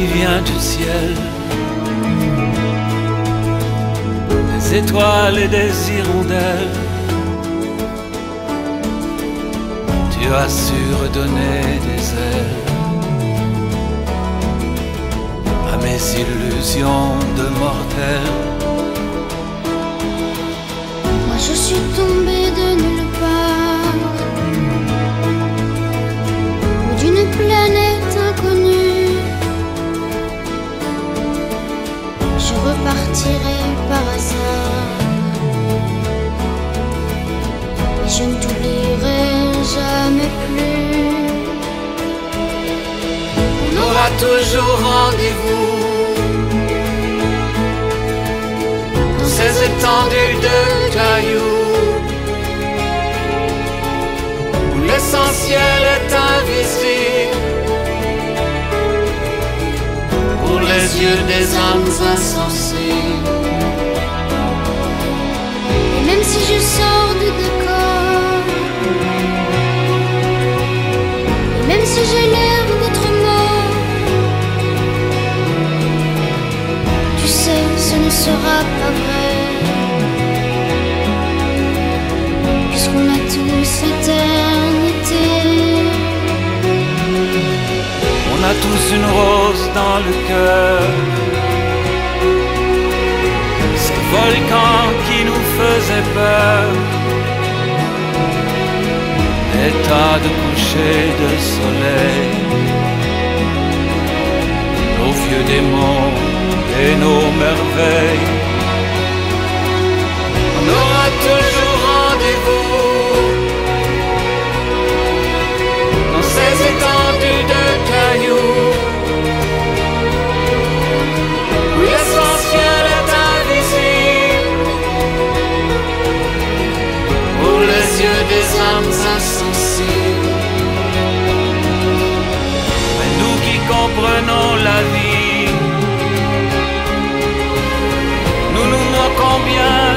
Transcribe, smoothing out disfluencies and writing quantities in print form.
qui vient du ciel, des étoiles et des hirondelles. Tu as su redonner des ailes à mes illusions de mortel. Moi je suis tombée de nulle part, ou d'une planète inconnue. Je repartirai par hasard, et je ne t'oublierai jamais plus. On aura toujours rendez-vous dans ces étendues de cailloux où l'essentiel est invisible pour les yeux des âmes insensibles. Et même si je sors du décor, et même si j'ai l'air d'être mort, tu sais, ce ne sera pas vrai, puisqu'on a tous l'éternité. On a tous une rose dans le cœur, ce volcan qui nous faisait peur, des tas de couchers de soleil, nos vieux démons et nos merveilles. On aura toujours rendez-vous dans ces étendues de cailloux où l'essentiel est invisible pour les yeux des âmes insensibles. Mais nous qui comprenons la vie, nous nous moquons bien